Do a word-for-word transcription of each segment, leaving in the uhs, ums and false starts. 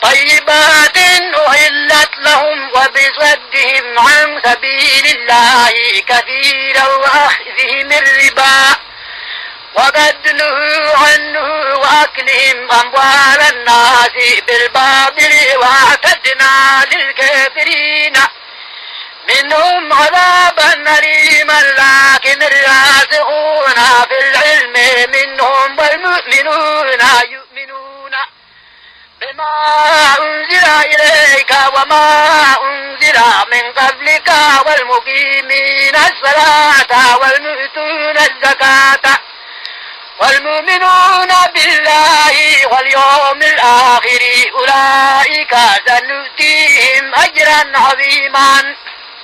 طيبات أحلت لهم وبصدهم عن سبيل الله كثيرا وأخذهم الربا وقد نهوا عنه وأكلهم أموال الناس بالباطل واعتدنا للكافرين منهم عذابا أليما لكن الراسخون في العلم منهم والمؤمنون يؤمنون بما أنزل إليك وما أنزل من قبلك والمقيمين الصلاة والمؤتون الزكاة والمؤمنون بالله واليوم الآخر أولئك سنؤتيهم أجرا عظيما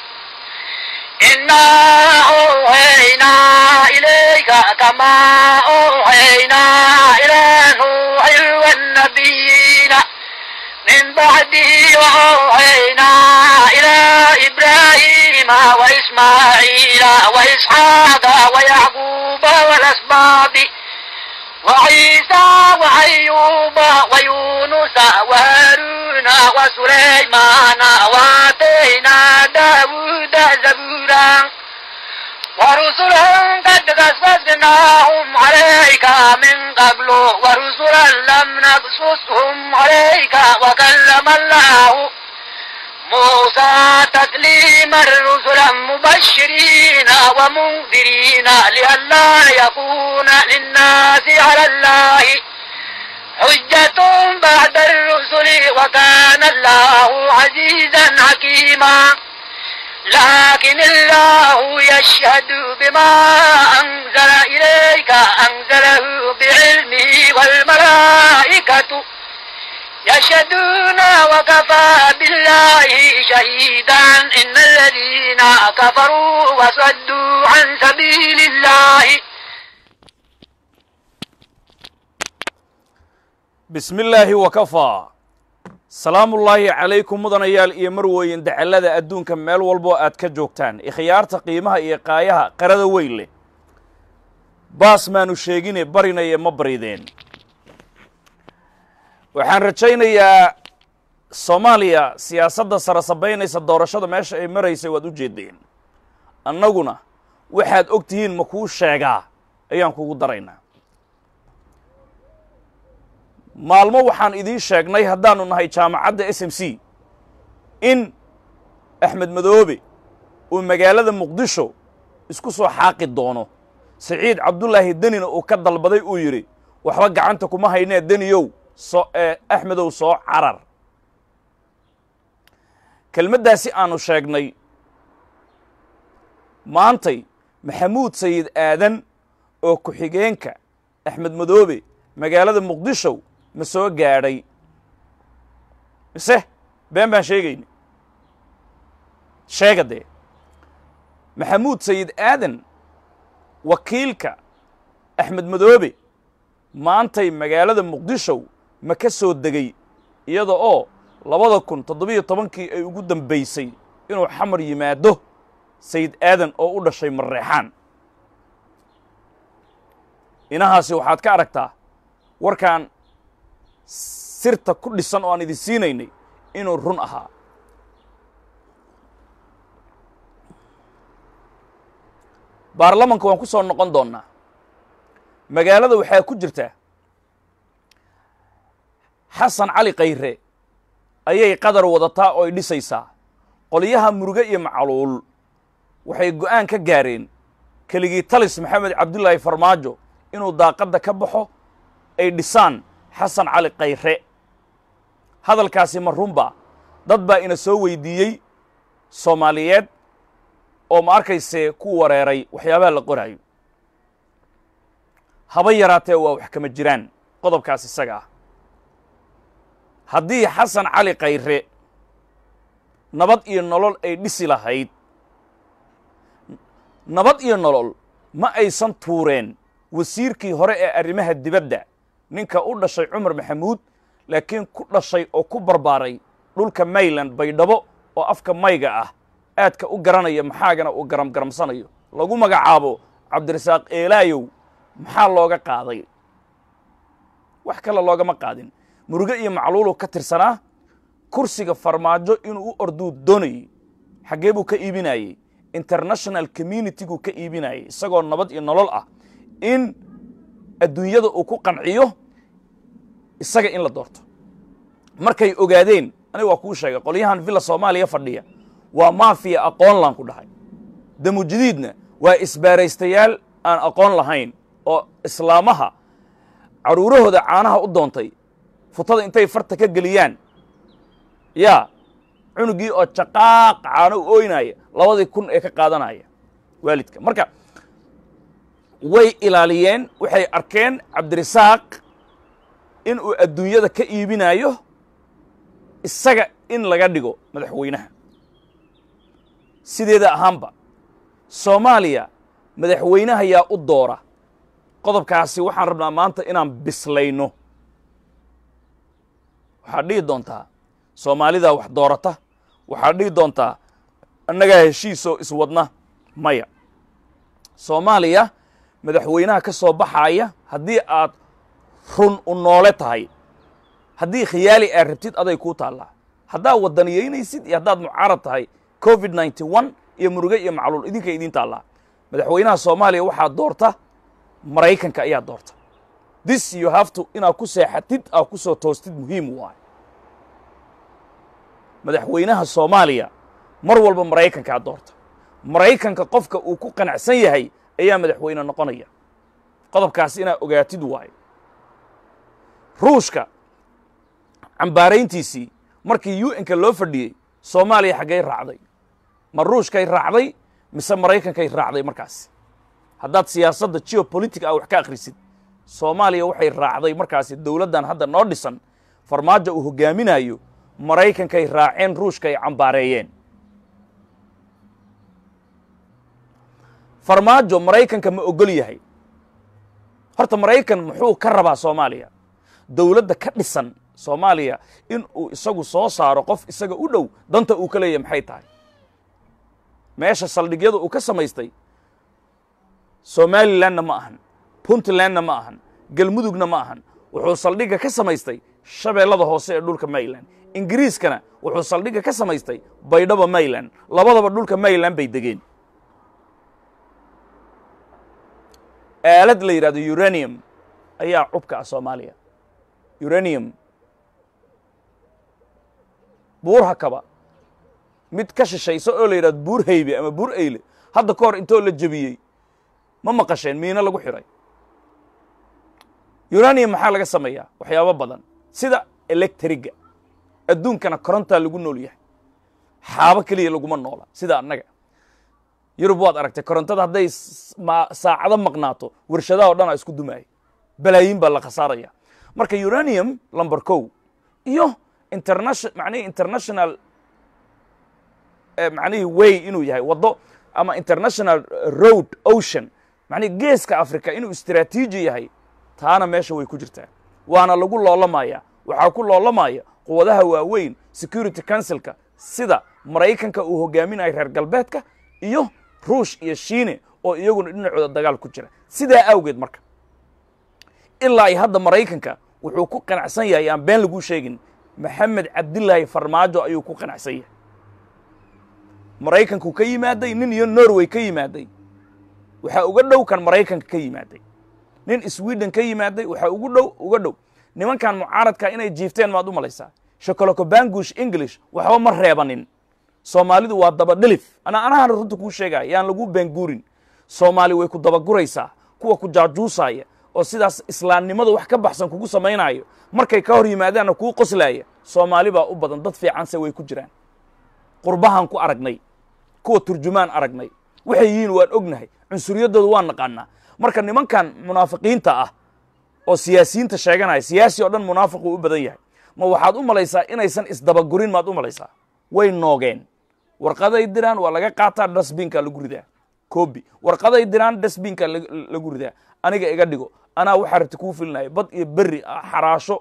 إنا أوحينا إليك كما أوحينا إلى نوح والنبيين من بعده وأوحينا إلى إبراهيم وإسماعيل وإسحاق ويعقوب والأسباط وعيسى وأيوب ويونس وهارون وسليمان وآتينا داود زبورا ورسلا قد قصصناهم عليك من قبل ورسلا لم نقصصهم عليك وكلم الله موسى تكليما رسلا مبشرين ومنذرين لئلا يكون للناس على الله حجة بعد الرسل وكان الله عزيزا حكيما لكن الله يشهد بما أنزل إليك أنزله بعلمه والملائكة يشهدون وكفى بالله شهيدا إن الذين كفروا وصدوا عن سبيل الله. بسم الله وكفى. سلام الله عليكم مدنيال iyo marweyn dacalada adduunka meel walbo aad ka joogtaan ikhyaarta qiimaha iyo qaayaha qarada weyn leh baas maanu sheegine barinaya ma barideen waxaan rajaynayaa Soomaaliya siyaasadda sarasabeynaysa doorashada meesha ay maraysay waad u jeedeen annaguna waxaad ogtihiin ma ku sheegaa ayaan kugu daraynaa maalmo waxaan idin sheegnay haddaanu nahay jaamacadda S M C in Axmed Madoobe uu magaalada Muqdisho isku soo xaaqi doono Saciid Cabdullaahi Danina uu ka dalbaday uu yiri waxba gacanta kuma haynaa Daniyow soo Axmedow soo carar kelmaddaasi aanu sheegnay maantay Maxamuud Sayid Aadan oo ku xigeenka Axmed Madoobe magaalada Muqdisho ma soo gaadhay mise been baan sheegayni sheegade Maxamuud Sayid Aadan wakiilka Axmed Madoobe maantay magaalada Muqdisho ma ka soo degay iyada oo labada kun toddoba iyo tobankii ay ugu dambeysay inuu xamar yimaado Sayid Aadan oo u dhashay Mareexaan inahaasi waxaad ka aragtaa warkaan sirta ku dhisan oo aan idin siinaynay inuu run ahaa baarlamanka waan ku soo noqon doonaa magaalada waxaa ku jirta Xasan Cali Qayre ayay qadar wadataa oo ay dhisaysaa qoliyaha muruga iyo macaluul waxay go'aan ka gaareen keligii talis Maxamed Cabdullaahi Farmaajo inuu daaqada ka baxo ay dhisaan Xasan Cali Qayre hadalkaasi ma runba dad baa ina soo weydiiyey Soomaaliyeed oo ma arkayse ku wareeray waxyaabaha la qorayo haba yaraatee waa wax kama jiraan qodobkaas isaga ah haddii Xasan Cali Qayre nabad iyo nolol ay dhisi lahayd nabad iyo nolol ma aysan tuureen wasiirkii hore ee arrimaha dibadda ninka u dhashay Cumar Maxamuud laakiin ku dhashay oo ku barbaaray dhulka Mayland Baydhabo oo afka mayga ah aadka u garanaya maxaagana uu garam garamsanayo lagu magacaabo Cabdirasaaq Eelaayow maxaa looga qaaday wax kale loogama qaadin muruga iyo macluul ka tirsanaa kursiga farmaajo inuu u orduu doonayay xaggee buu ka iibinayay international community-gu ka iibinayay isagoo nabad iyo nolol ah in adduunyada uu ku qanciyo isaga in la doorto markay ogaadeen aniga waa kuu sheegay qolyahan villa soomaaliya fadhiya waa maafiya aqoon laan ku dhahay damu jadiidna waa isbaaraystayaal aan aqoon lahayn oo islaamaha caruurahooda caanaha u doontay futada intay farta ka geliyaan yaa cunugii oo jaqaaq caano u ooynaya labadii kun ee ka qaadanaya waalidka marka way ilaaliyeen waxay arkeen cabdirisaaq in uu adduunyada ka iibinayo isaga in laga dhigo madaxweynaha sideeda ahaanba soomaaliya madaxweynaha yaa u doora qodobkaasi waxaan rabnaa maanta inaan bislayno waxaad dhihi doontaa soomaalidaa wax doorata waxaad dhihi doontaa annagaa heshiisoo iswadna maya soomaaliya madaxweynaha ka soo baxaaya haddii aad run u noole tahay haddii khiyaali aad rabtid aday kuu taallaa haddaad wadaniyaynaysid iyo haddaad mucaarad tahay covid ninety one iyo muruge iyo macluul idinkay idiin taallaa madaxweynaha soomaaliya waxaa doorta maraykanka ayaa doorta this you have to inaad ku seexatid aad ku soo toostid muhiim waay madaxweynaha soomaaliya mar walba maraykankaa doorta maraykanka qofka uu ku qanacsan yahay ayaa madaxweyne noqonaya qodobkaas inaad ogaatid waayo ruushka cambaarayntiisii markii u n-ka loo fadhiyey soomaaliya xaggay raacday ma ruushkay raacday mise maraykankay raacday markaasi haddaad siyaasadda geopolitic ah wax ka akhrisid soomaaliya waxay raacday markaasi dowladdan hadda noo dhisan farmaajo uu hoggaaminayo maraykankay raaceen ruushkaay cambaareeyeen farmaajo maraykanka ma ogol yahay horta maraykan muxuu ka rabaa soomaaliya dowladda ka dhisan soomaaliya in uu isagu soo saaro qof isaga u dhow danta uu ka leeyahay maxay tahay meesha saldhigyada uu ka samaystay somalilandna ma ahan puntlandna ma ahan galmudugna ma ahan wuxuu saldhigga ka samaystay shabeellada hoose ee dhulka mayland ingiriiskana wuxuu saldhigga ka samaystay baydhabo mayland labadaba dhulka mayland bay degeen aalad la yidhahdo uranium ayaa cubka ah soomaaliya uranium buur hakaba mid ka shishayso oo la yidhahdo buur haybe ama buur eyle hadda ka hor intoo la jebiyey ma maqasheen miino lagu xidhay uranium maxaa laga sameeyaa waxyaabo badan sida electriga adduunkana korontaa lagu nool yahay xaabo keliya laguma noola sida annaga yurub waad aragtay korontada hadday saacado maqnaato warshadaha o dhan a isku dumaaya balaayiin baa la khasaaraya marka uranium lumber kow iyo internation macnihii international macnihii way inuu yahay waddo ama international road ocean macnihi geeska africa inuu istraatiiji yahay taana meesha way ku jirtaa waana lagu loolamaya waxaa ku loolamaya quwadaha waaweyn security councilka sida maraykanka uu hogaaminayo reer galbeedka iyo ruush iyo shiine oo iyaguna dhinacooda dagaal ku jira sidaa awgeed marka ilaa ay hadda maraykanka wuxuu ku qanacsan yahay aan been laguu sheegin maxamed cabdilaahi farmaajo ayuu ku qanacsan yahay maraykanku ka yimaaday nin iyo norway ka yimaaday waxaa uga dhow kan maraykanka ka yimaaday nin sweden ka yimaaday waxaa ugu dhow uga dhow nimankan mucaaradka inay jiifteen maad u malaysaa shokoloko bangush english waxba ma reebanin soomaalidu waa daba dhilif ana anahan runta kuu sheegaya yaan lagu benguurin soomaali way ku dabaguraysaa kuwa ku jaajuusaya oo sidaas islaamnimada wax ka baxsan kugu samaynayo markay ka hor yimaadaanna kuu qoslaaya soomaali baa u badan dad fiicanse way ku jiraan qurbahan ku aragnay kuwa turjumaan aragnay waxay yihiin waan ognahay cunsuriyadooda waan naqaanaa marka nimankan munaafiqiinta ah oo siyaasiyiinta sheeganaya siyaasi oo dhan munaafiquu u badan yahay ma waxaad u malaysaa inaysan isdabagurin maad u malaysaa way noogeen warqaday diraan waa laga qaataa dasbinka lagu ridaa kobi warqaday diraan dasbinka lagu ridaa aniga iga dhigo anaa waxaa rabta kuu filinaya bad iyo berri xaraasho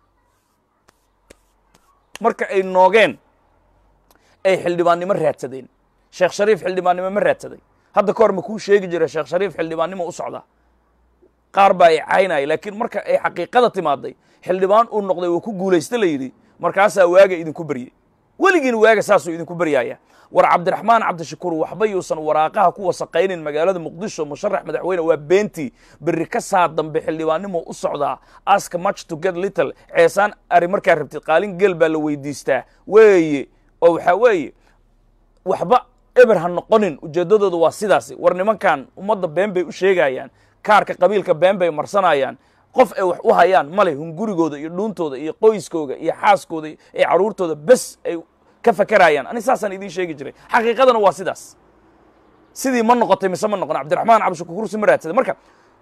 marka ay noogeen ay xildhibaannimo raadsadeen sheekh shariif xildhibaannimo ma raadsaday hadda ka hor ma kuu sheegi jira sheekh shariif xildhibaannimo u socda qaar baa ay caynaya laakiin marka ay xaqiiqada timaaday xildhibaan uu noqday wuu ku guulaysta la yidhi markaasaa waaga idinku baryey weligiin waaga saasuu idinku baryaaya war cabdiraxmaan cabdishakuur waxba yuusan waraaqaha ku wasaqaynin magaalada muqdisho musharax madaxweyne waa beentii berri ka saa dambe xildhibaannimo u socdaa ask much to get little ceesaan ari markaa rabtid qaalin geel baa la weydiistaa weeye oo waxaa weeye waxba eber ha noqonin ujeeddadooda waa sidaasi war nimankan ummadda been bay u sheegayaan kaarka qabiilka been bay marsanayaan qof ay wax u hayaan male hungurigooda iyo dhuuntooda iyo qoyskooda iyo xaaskooda iyo carruurtooda bes ay ka fakarayaan ani saasaan idiin sheegi jiray xaqiiqadana waa sidaas sidii ma noqotay mise ma noqon cabdiraxmaan cabdishakuur kursi ma raadsada marka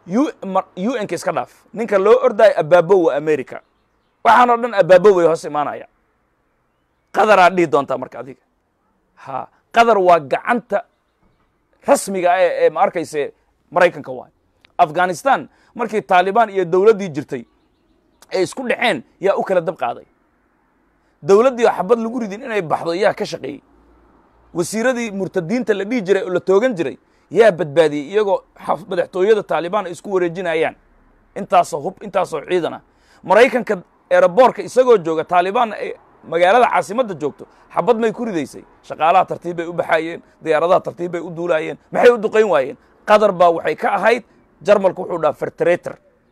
u n ka iska dhaaf ninka loo ordaayo abaabow waa america waxaan oo dhan abaabow way hoos imaanaya qadaraa dhihi doontaa marka adiga ha qadar waa gacanta rasmiga ah ee ma arkayse maraykanka waay afghanistan markii taalibaan iyo dowladdii jirtay ay isku dhaceen yaa u kala dab qaaday dowladdii oo xabad lagu ridin inay baxdo yaa ka shaqeeyey wasiiradii murtadiinta la dhihi jiray oo la toogan jiray yaa badbaadiyey iyagoo madaxtooyada taalibaan ay isku wareejinayaan intaasoo hub intaasoo ciidan ah maraykanka eeraboorka isagoo jooga taalibaanna ay magaalada caasimadda joogto xabad may ku ridaysay shaqaalaha tartiib bay u baxaayeen diyaaradaha tartiib bay u duulaayeen maxay u duqayn waayeen qatar baa waxay ka ahayd jarmalku wuxuu dhaha ferterator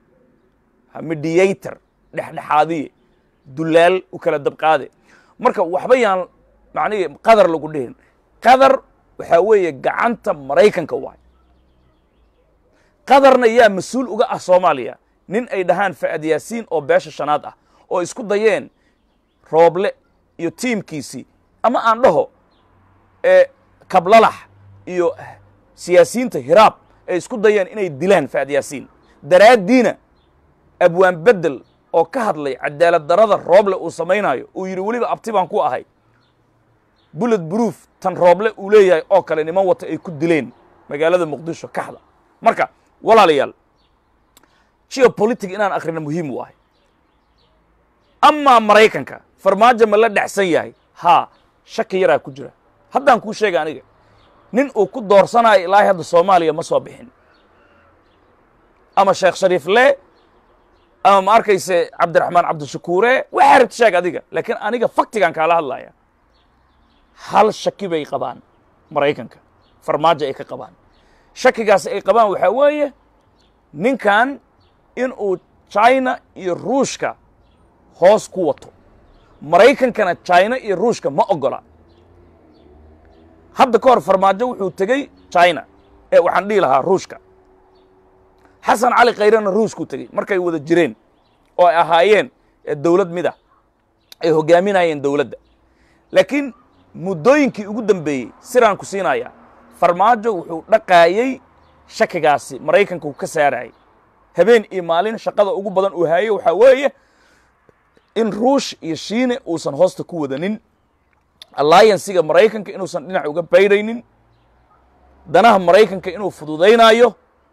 mediator dhexdhexaadiye dulaal u kala dabqaade marka waxba yaan macnihii qadar lagu dhihin qadar waxaa weeye gacanta maraykanka waay qadarna yaa mas-uul uga ah soomaaliya nin ay dhahaan fa'ad yaasiin oo beesha shanaad ah oo isku dayeen rooble iyo tiimkiisii ama aan dhaho ee kablalax iyo siyaasiyiinta hiraab ay isku dayeen inay dilaan fa'ad yaasiin daraaddiina abwaan bedel oo ka hadlay cadaalad darada rooble uu samaynayo uu yidhi weliba abti baan ku ahay bullet proof tan rooble uu leeyahay oo kale niman wata ay ku dileen magaalada muqdisho kaxda marka walaalayaal geopolitic inaan akhrina muhiim u ahay amaa maraykanka farmaajo ma la dhexsan yahay haa shaki yaraa ku jira haddaan kuu sheega aniga nin uu ku doorsanayo ilaahay hadda soomaaliya ma soo bixin ama sheekh shariif le ama ma arkayse cabdiraxmaan cabdishakuure waxaa rabta sheeg adiga laakiin aniga faktigaan kaala hadlaya hal shaki bay qabaan maraykanka farmaajo ay ka qabaan shakigaas ay qabaan waxaa weeye ninkan in uu china iyo ruushka hoos ku wato maraykankana china iyo ruushka ma ogola hadda ka hor farmaajo wuxuu tegey china ee waxaan dhihi lahaa ruushka xasan cali khayrena ruushkuu tegey markay wada jireen oo ay ahaayeen dowlad mid ah ay hoggaaminayeen dowladda laakiin muddooyinkii ugu dambeeyey siraan ku siinaya farmaajo wuxuu dhaqaayey shakigaasi maraykanka uu ka saarayay habeen iyo maalin shaqada ugu badan uu haayey waxaa weeye in ruush iyo shiine uusan hoosta ku wadanin alliancega maraykanka inuusan dhinac uga baydhaynin danaha maraykanka inuu fududaynaayo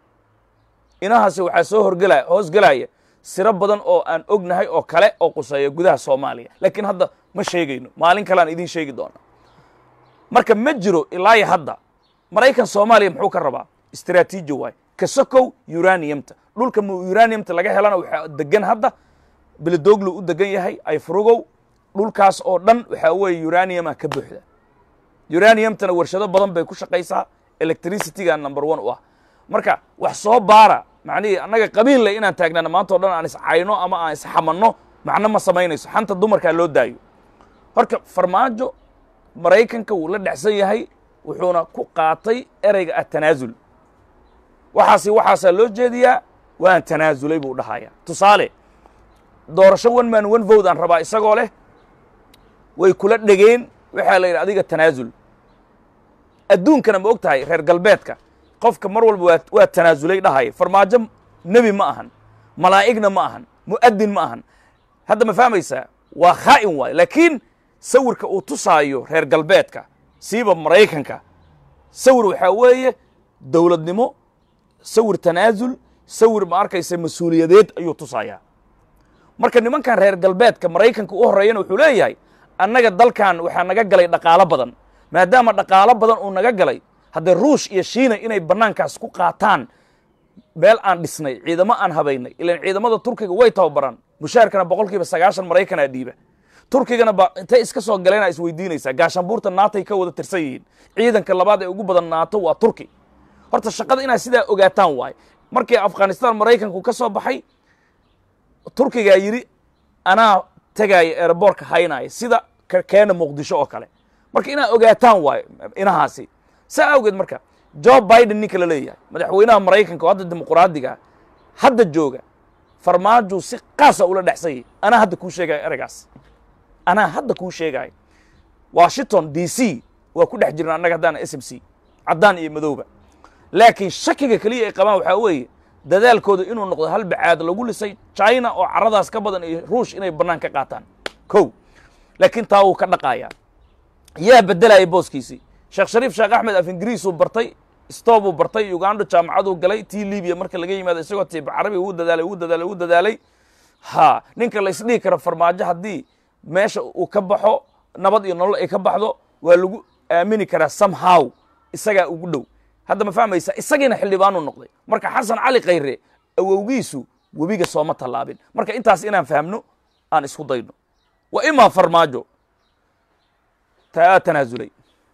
inahaasi waxaa soo horgelaya hoos gelaya siro badan oo aan ognahay oo kale oo quseeya gudaha soomaaliya laakiin hadda ma sheegayno maalin kalean idiin sheegi doona marka ma jiro ilaayo hadda maraykan soomaaliya muxuu ka rabaa istaraatiiji waay ka sokow uraniumta dhulka uraniumta laga helana waxaa degan hadda beledoglu u degan yahay ay furugow dhulkaas oo dhan waxaa weeye uraniuma ka buuxda uraniumtana warshado badan bay ku shaqaysaa electricityga number one u ah marka wax soo baara macnihii annaga qabiille inaan taagnana maanta o dhan aan iscayno ama aan isxamanno macno ma samaynayso xanta dumarkaa loo daayo horka farmaajo maraykanka wuu la dhexsan yahay wuxuuna ku qaatay ereyga ah tanaasul waxaasi waxaasaa loo jeediyaa waan tanaasulay buu dhahaya tusaale doorasho one man one vote aan rabaa isagoo leh way kula dhegeen waxaa la yidhi adiga tanaasul adduunkana ma og tahay reer galbeedka qofka mar walba waa waa tanaasulay dhahaya farmaajo nebi ma ahan malaa'igna ma ahan mu'adin ma ahan hadda ma fahmaysaa waa khaa'in waayo laakiin sawirka uu tusaayo reer galbeedka siiba maraykanka sawir waxaa weeye dowladnimo sawir tanaasul sawir ma arkaysa mas-uuliyadeed ayuu tusayaa marka nimankan reer galbeedka maraykanka u horreeyana wuxuu leeyahay annaga dalkan waxaa naga galay dhaqaalo badan maadaama dhaqaalo badan uu naga galay haddee ruush iyo shiina inay bannaankaas ku qaataan meel aan dhisnay ciidamo aan habaynay ilaan ciidamada turkiga way tababaraan mushaarkana boqol kiiba sagaashan maraykanaa dhiiba turkigana ba intay iska soo galeen is weydiinaysaa gaashaanbuurta naatay ka wada tirsan yihiin ciidanka labaad ee ugu badan naato waa turki horta shaqada inaa sidaa ogaataan waay markii afghanistan maraykanku ka soo baxay turkigaa yidhi anaa tegaya airbortka haynaya sida keena muqdisho oo kale marka inaa ogaataan waayo inahaasi saa awgeed marka joe biden ninka la leeyahay madaxweynaha maraykanka oo hadda dimuqraadiga hadda jooga farmaajo si qaasa ula dhexsayay anaa hadda kuu sheegaya eragaas anaa hadda kuu sheegaya washington d c waa ku dhex jirna annaga haddaan s m c caddaan iyo madowba laakiin shakiga keliya ay qabaan waxaa weeye dadaalkooda inuu noqdo hal bacaad lagu lisay china oo caradaas ka badan iyo ruush inay bannaan ka qaataan kow laakiin taa wuu ka dhaqayaa yaa beddelaya booskiisii sheekh shariif sheekh axmed af ingiriisuu bartay stobuu bartay uganda jaamacaduu galay tii libiya marka laga yimaado isagoo tiiba carabi wuu dadaalay wuu dadaalay wuu dadaalay ha ninka la isdhihi karo farmaajo haddii meesha uu ka baxo nabad iyo nolol ay ka baxdo waa lagu aamini karaa somehow isagaa ugu dhow hadda ma fahmaysa isagiina xildhibaanuu noqday marka xasan cali khayre awowgiisu webiga sooma tallaabin marka intaas inaan fahmno aan isku dayno wa imaa farmaajo taa tanaasulay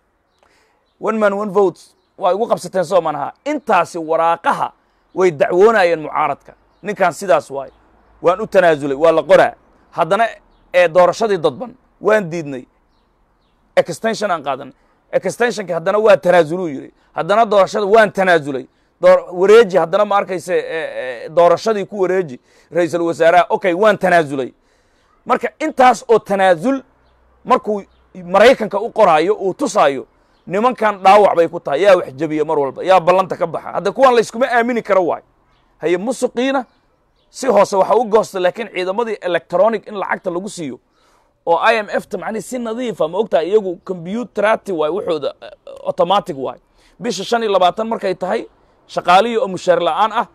one man one vote waa igu qabsateen soo manaha intaasi waraaqaha way dacwoonayeen mucaaradka ninkan sidaas waayo waan u tanaasulay waa la qoraa haddana ee doorashadii dadban waan diidnay extension aan qaadan extensionka haddana waa tanaasuluu yidhi haddana doorashada waan tanaasulay wareeji haddana ma arkayse doorashadii ku wareeji ra-iisul wasaaraha okay waan tanaasulay marka intaas oo tanaasul markuu maraykanka u qoraayo uu tusaayo nimankan dhaawac bay ku tahay yaa wax jabiya mar walba yaa ballanta ka baxa hadda kuwan layskuma aamini karo waayo haye musuqiina si hoose waxa u goosta laakiin ciidamadii electronic in lacagta lagu siiyo oo i m f ta macnihi si nadiifa ma ogtahay iyagu combyuterati waay wuxooda automatic waay bisha shan iyo labaatan markay tahay shaqaalihii oo mushaar la'aan ah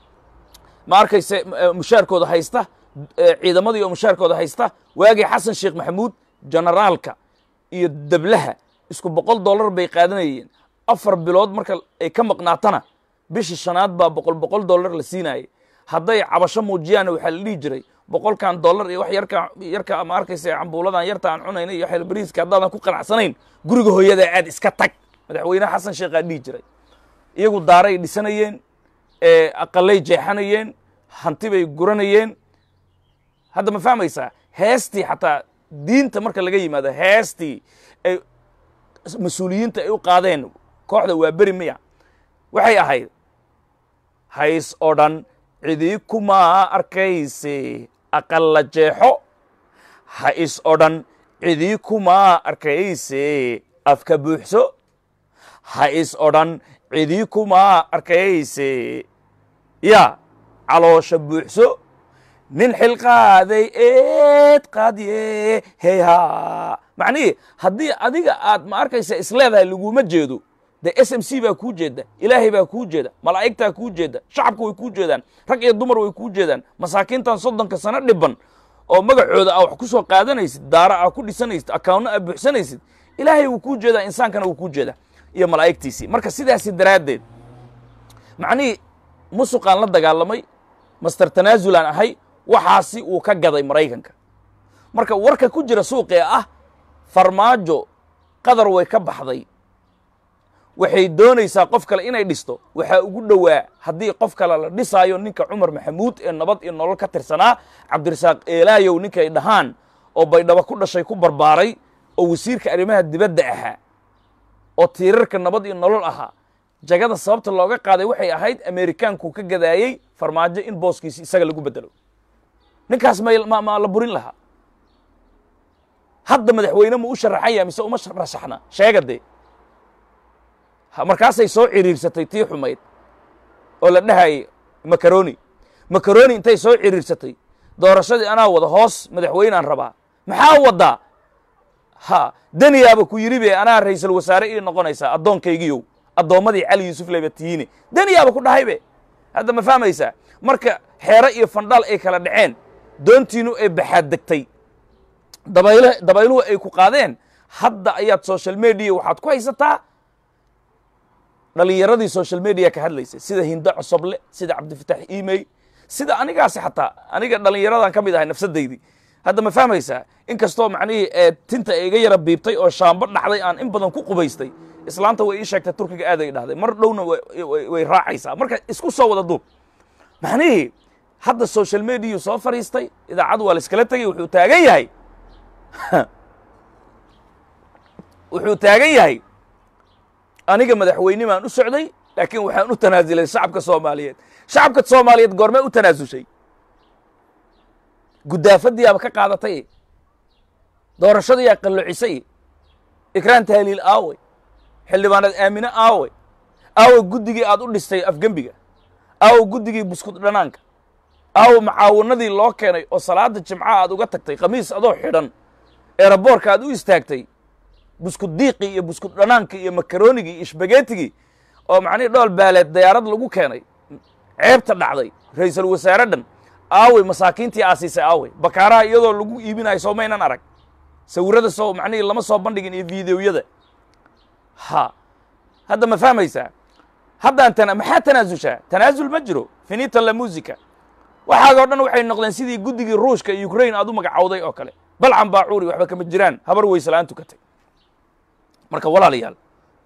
ma arkayse mushaarkooda haysta ciidamadii oo mushaarkooda haysta waagii xasan sheekh maxamuud generaalka iyo dablaha isku boqol dollar bay qaadanayeen afar bilood marka ay ka maqnaatana bishii shanaad baa boqol boqol dollar la siinayay hadday cabasho muujiyaan waxaa la dhihi jiray boqolkan dollar iyo wax yarka yarka ma arkaysa cambuuladan yarta aan cunayna iyo xilbariiska haddaadan ku qanacsanayn guriga hooyada aad iska tag madaxweyne xasan sheekh aa dhihi jiray iyagu daaray dhisanayeen aqalay jeexanayeen hanti bay guranayeen hadda ma fahmaysaa heestii xataa diinta marka laga yimaado heestii ay mas-uuliyiinta ay u qaadeen kooxda waa beri miya waxay ahayd hays oo dhan cidii kumaa arkayse aqalla jeexo ha is oo dhan cidii kumaa arkayse afka buuxso ha is oo dhan cidii kumaa arkayse yaa caloosha buuxso nin xil qaaday eed qaadye heyha macnihii haddii adiga aad ma arkaysa isleedahay laguma jeedo dee s m c baa kuu jeeda ilaahay baa kuu jeeda malaa'igtaa kuu jeeda shacabka way kuu jeedaan rag iyo dumar way kuu jeedaan masaakiintan soddonka sano dhiban oo magacooda aa wax ku soo qaadanaysid daara aa ku dhisanaysid akawnno aa buuxsanaysid ilaahay wuu kuu jeedaa insaankana wuu kuu jeedaa iyo malaa'igtiisii marka sidaasi daraaddeed macnihii musuqaan la dagaalamay master tanaasulaan ahay waxaasi uu ka gaday maraykanka marka warka ku jira suuqee ah farmaajo qadar way ka baxday waxay doonaysaa qof kale inay dhisto waxaa ugu dhowaa haddii qof kale la dhisaayo ninka cumar maxamuud ee nabad iyo nolol ka tirsanaa cabdirasaaq eelaayow ninkay dhahaan oo baydhabo ku dhashay ku barbaaray oo wasiirka arrimaha dibadda ahaa oo tiirarka nabad iyo nolol ahaa jagada sababta looga qaaday waxay ahayd amerikaanku ka gadaayey farmaajo in booskiisi isaga lagu bedelo ninkaas ma ma la burin lahaa hadda madaxweyne ma u sharaxan yahay mise uma rasaxna sheega dee markaasay soo ciriirsatay tii xumayd oo la dhahayay macaroni macaroni intay soo ciriirsatay doorashadii anaa wada hoos madaxweynaan rabaa maxaa wadaa ha daniyaaba ku yidhi be anaa ra-iisul wasaare ii noqonaysaa addoonkaygiyow addoommadii cali yuusuf leyba tihiine daniyaaba ku dhahay be hadda ma fahmaysaa marka xeero iyo fandhaal ay kala dhaceen doontiinu ay baxaad degtay dabayl dabayluhu ay ku qaadeen hadda ayaad social media waxaad ku haysataa dhalinyaradii social media ka hadlaysay sida hindo cosoble sida cabdifatax imey sida anigaasi xataa aniga dhalinyaradan ka mid ahay nafsadaydii hadda ma fahmaysaa in kastoo macnihii ee tinta iga yara biibtay oo shaambo dhaxday aan in badan ku qubaystay islaanta way ii sheegtay turkiga aad ay dhahday mar dhowna way raacaysaa marka isku soo wada duub macnihii hadda social media soo fariistay idaacadu waa la iskala tegay wuxuu taagan yahay wuxuu taagan yahay aniga madaxweyne baan u socday laakiin waxaan u tanaasulay shacabka Soomaaliyeed shacabka Soomaaliyeed goorma u tanaasushay gudaafadii aba ka qaadatay doorashadii ay qallucisay ikraan tahliil aaway xildhibaanad aamina aaway aaway guddigii aad u dhistay afgambiga aaway guddigii buskud dhanaanka aaway macaawanadii loo keenay oo salaada jimcaha aad uga tagtay khamiis adoo xidhan ee raboorka aad u istaagtay buskud diiqi iyo buskud dhanaanka iyo makaroonigi iyo isbageetigii oo macnii dhool baaleed diyaarad lagu keenay ceebta dhacday ra'iisul wasaare dhan aaway masaakiintii aasiisay aaway bakaaraha iyadoo lagu iibinayo soo maynan arag sawirada soo macnii lama soo bandhigin iyo fiidiyowyada ha hadda ma fahmaysaa haddaan tana maxaa tanaasushaa tanaasul ma jiro finita la musica waxaagoo dhan waxay noqdeen sidii guddigii ruushka iyo ukraine aad u magacawday oo kale balcan baacuuri waxba kama jiraan habar weysalaan tukatay marka walaalayaal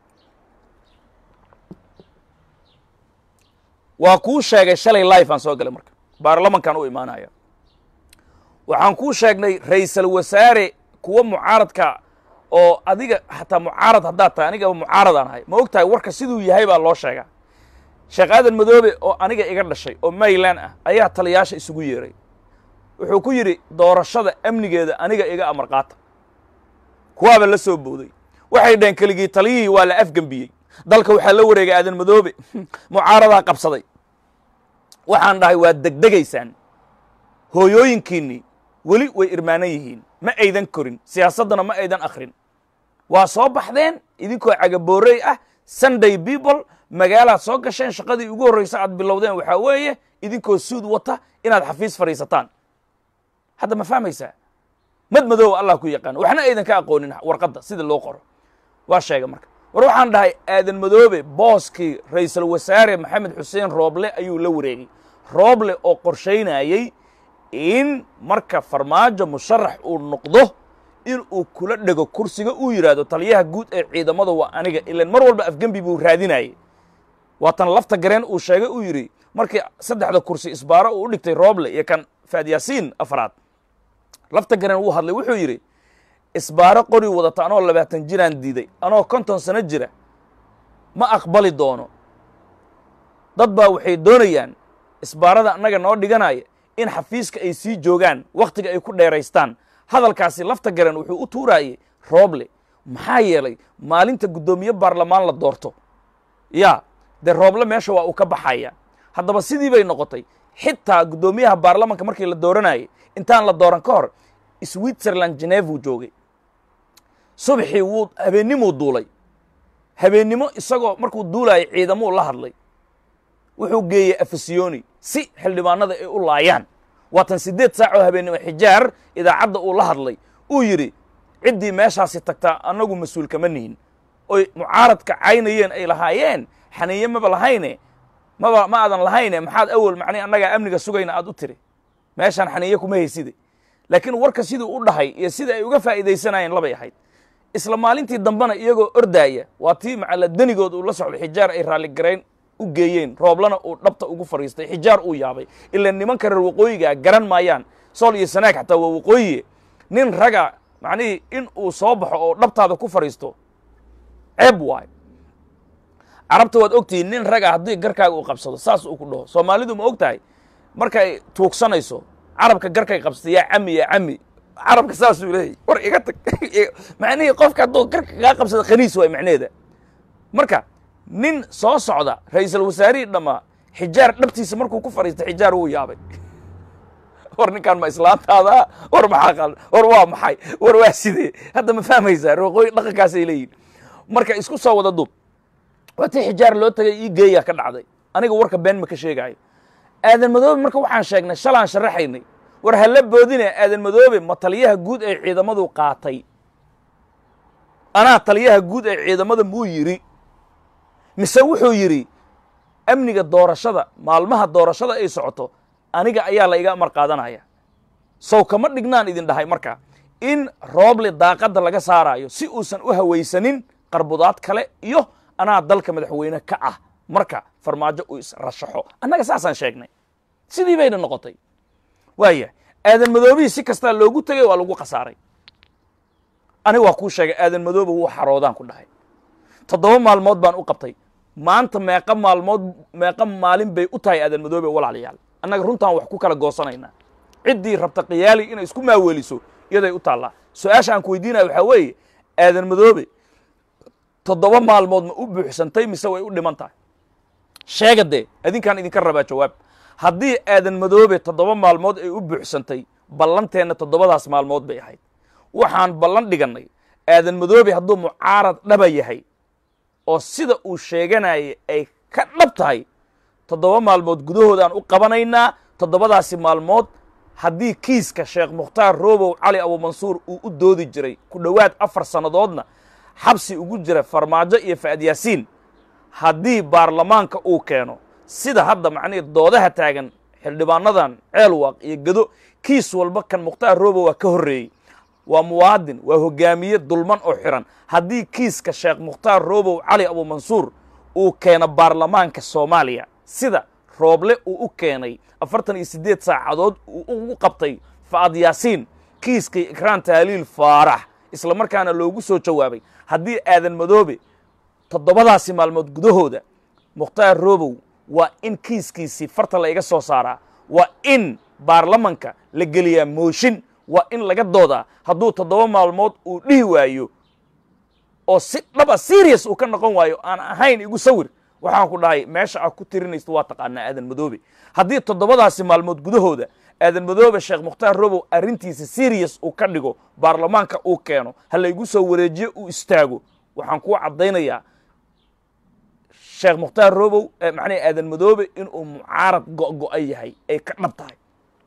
waa kuu sheegay shalay live aan soo galay marka baarlamankan u imaanaya waxaan kuu sheegnay ra'iisul wasaare kuwa mucaaradka oo adiga xataa mucaarad haddaad tahay anigaba mucaaradaan ahay ma og tahay warka siduu yahay baa loo sheegaa sheekh aadan madoobe oo aniga iga dhashay oo mayland ah ayaa taliyaasha isugu yeeray wuxuu ku yidhi doorashada amnigeeda aniga iga amar qaata kuwaaba la soo booday waxay dhaheen keligii taliyihii waa la afgembiyey dalka waxaa la wareegay aadan madoobe mucaaradaa qabsaday waxaan dhahay waa degdegaysaan hooyooyinkiinnii weli way irmaanan yihiin ma aydan korin siyaasaddana ma aydan akhrin waa soo baxdeen idinkoo cagaboorey ah sunday people magaalaad soo gasheen shaqadii ugu horraysa aad bilowdeen waxaa weeye idinkoo suud wata inaad xafiis fadhiisataan hadda ma fahmaysaa mad madooba allah ku yaqaan waxna aydan ka aqoonin warqadda sida loo qoro waa sheega marka war waxaan dhahay aadan madoobe booskii ra'iisul wasaare maxamed xuseen rooble ayuu la wareegay rooble oo qorshaynayay in marka farmaajo musharax uu noqdo in uu kula dhego kursiga uu yidhaahdo taliyaha guud ee ciidamada waa aniga ilan mar walba afgembi buu raadinayay waatan lafta gareen uu sheegay uu yidhi markii saddexda kursi isbaaro uu u dhigtay rooble iyo kan faadyaasiin afraad lafta gareen wuu hadlay wuxuu yidhi isbaaro qori wadata anoo labaatan jiraan diiday anoo konton sano jira ma aqbali doono dad baa waxay doonayaan isbaarada annaga noo dhiganaya in xafiiska ay sii joogaan wakhtiga ay ku dheeraystaan hadalkaasi lafta garan wuxuu u tuuraayey rooble maxaa yeelay maalinta guddoomiye baarlamaan la doorto ya dee rooble meesha waa uu ka baxaya haddaba sidii bay noqotay xitaa guddoomiyaha baarlamanka markii la dooranayay intaan la dooran ka hor switzerland geneve uu joogay subaxii wuu habeennimuu duulay habeennimo isagoo markuu duulayay ciidamuu la hadlay wuxuu geeyey afasiyoni si xildhibaanada ay u laayaan waatan siddeed saac oo habeennimo xijaar idaacadda uu la hadlay uu yidhi ciddii meeshaasi tagtaa annagu mas-uul kama nihin oy mucaaradka caynayeen ay lahaayeen xaniiye maba lahayne maba ma aadan lahayne maxaad awal macnii annagaa amniga sugayna aad u tiri meeshaan xaniiye kuma hayside laakiin warka siduu u dhahay iyo sida ay uga faa'iidaysanayeen labay ahayd isla maalintii dambena iyagoo ordaaya waa tii macalla danigood uu la socday xijaar ay raalligarayn u geeyeen rooblana uu dhabta ugu fadhiistay xijaar uu yaabay ilaa nimanka reer waqooyigaa garan maayaan sool iyo sanaag xataa waa waqooyiye nin raga macnihii in uu soo baxo oo dhabtaada ku fadhiisto ceeb waayo carabta waad ogtihiin nin raga haddii garkaaga uu qabsado saas uu ku dhaho soomaalidu ma og tahay markay tuugsanayso carabka garkay qabsatay yaa cami yaa cami carabka saasuu leeyahy war iga tag macnihii qofka hadduu garka kaa qabsado khaniis waay macneheeda marka nin soo socda ra'iisul wasaarihii dhammaa xijaar dhabtiisa markuu ku fadhiistay xijaar wuu yaabay war ninkaan ma islaantaada war maxaa qaal war waa maxay war waa sidee hadda ma fahmaysaa roqooy dhaqankaasay leeyihin marka isku soo wada duub waa tii xijaar loo tagay ii geeyaa ka dhacday aniga warka been ma ka sheegaayo aadan madoobe marka waxaan sheegnay shalaan sharaxaynay war hala boodine aadan madoobe ma taliyaha guud ee ciidamadu qaatay anaa taliyaha guud ee ciidamada muu yidhi mise wuxuu yidhi amniga doorashada maalmaha doorashada ay socoto aniga ayaa la iga amar qaadanaya sow kama dhignaan idin dhahay marka in rooble daaqadda laga saaraayo si uusan u hawaysanin qarbudaad kale iyo anaa dalka madaxweyne ka ah marka farmaajo uu israshaxo annaga saasaan sheegnay sidii bayna noqotay waaya aadan madoobihii si kastaa loogu tegay waa lagu khasaaray aniga waa kuu sheegay aadan madoobe wuu xaroodaan ku dhahay toddoba maalmood baan u qabtay maanta meeqa maalmood meeqa maalin bay u tahay aadan madoobe walaalayaal annaga runtaan wax ku kala goosanaynaa ciddii rabta qiyaali inay isku maaweliso iyaday u taallaa su-aasha aan ku weydiinaya waxaa weeye aadan madoobe toddoba maalmood ma u buuxsantay mise way u dhiman tahay sheega dee adinkaan idinka rabaa jawaab haddii aadan madoobe toddoba maalmood ay u buuxsantay ballanteenna toddobadaas maalmood bay ahayd waxaan ballan dhigannay aadan madoobe hadduu mucaarad dhaba yahay oo sida uu sheeganaya ay ka dhab tahay toddoba maalmood gudahoodaan u qabanaynaa toddobadaasi maalmood haddii kiiska sheekh mukhtaar roobow cali abuumansuur uu u doodi jiray ku dhowaad afar sannadoodna xabsi ugu jira farmaajo iyo fa'ad yaasiin haddii baarlamaanka uu keeno sida hadda macnihii doodaha taagan xildhibaanadan ceelwaaq iyo gedo kiis walba kan mukhtaar roobow waa ka horreeyey waa muwaadin waa hoggaamiye dulman oo xiran haddii kiiska sheekh mukhtaar roobow cali abuumansuur uu keeno baarlamaanka soomaaliya sida rooble uu u keenay afartan iyo siddeed saacadood uu ugu qabtay fa'ad yaasiin kiiskii ikraan tahliil faarax isla markaana loogu soo jawaabay haddii aadan madoobe toddobadaasi maalmood gudahooda mukhtaar roobow waa in kiiskiisii farta la iga soo saaraa waa in baarlamanka la geliyaa mooshin waa in laga doodaa hadduu toddoba maalmood uu dhihi waayo oo si dhaba serious uu ka noqon waayo aan ahayn igu sawir waxaan ku dhahay meesha aad ku tirinaysto waa taqaanaa aadan madoobe haddii toddobadaasi maalmood gudahooda aadan madoobe sheekh mukhtaar roobow arrintiisa serious uu ka dhigo baarlamaanka uu keeno ha laygu soo wareejiyo uu istaago waxaan kuu caddaynayaa sheekh mukhtaar roobow macnaha aadan madoobe inuu mucaarad go'go'a yahay ay ka dhab tahay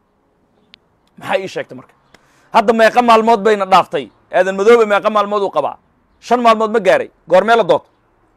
maxaa ii sheegtay marka hadda meeqa maalmood bayna dhaaftay aadan madoobe meeqa maalmood uu qabaa shan maalmood ma gaaray goormee la dood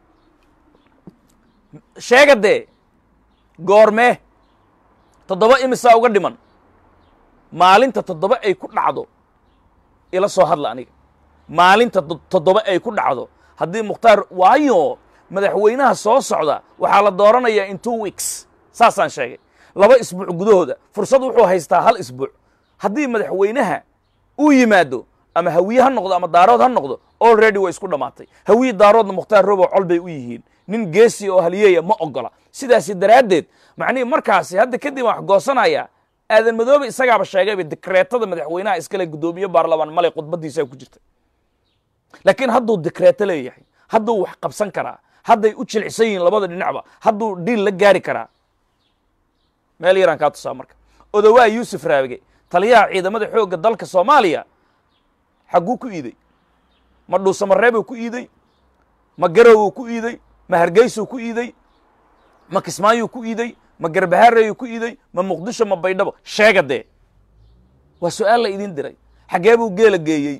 sheega dee goormee toddoba imisaa uga dhiman maalinta toddoba ay ku dhacdo ila soo hadla aniga maalinta toddoba ay ku dhacdo haddii mukhtaar waayo madaxweynaha soo socda waxaa la dooranayaa in two weeks saasaan sheegay laba isbuuc gudahooda fursad wuxuu haystaa hal isbuuc haddii madaxweynaha uu yimaado ama hawiye ha noqdo ama daarood ha noqdo already way isku dhammaatay hawiye daaroodna mukhtaar roobow col bay u yihiin nin geesi oo haliyeeya ma ogola sidaasi daraaddeed macnihii markaasi hadda kadib waan wax goosanayaa aadan madoobe isagaaba sheegayba dikreetada madaxweynaha iskale guddoomiye baarlamaan malay khudbaddiisaa ku jirta laakiin hadduu dikreeto leeyahay hadduu wax qabsan karaa hadday u jilcisan yihiin labada dhinacba hadduu dhiil la gaari karaa meel yaraan kaa tusaa marka odawaa yuusuf raabige taliyaha ciidamada xoogga dalka soomaaliya xagguu ku iiday ma dhuusamareebuu ku iiday ma garowuu ku iiday ma hargeysuu ku iiday ma kismaayuu ku iiday ma garbahaarayuu ku iiday ma muqdisho ma baydhabo sheega dee waa su-aal la idin diray xaggee buu geela geeyey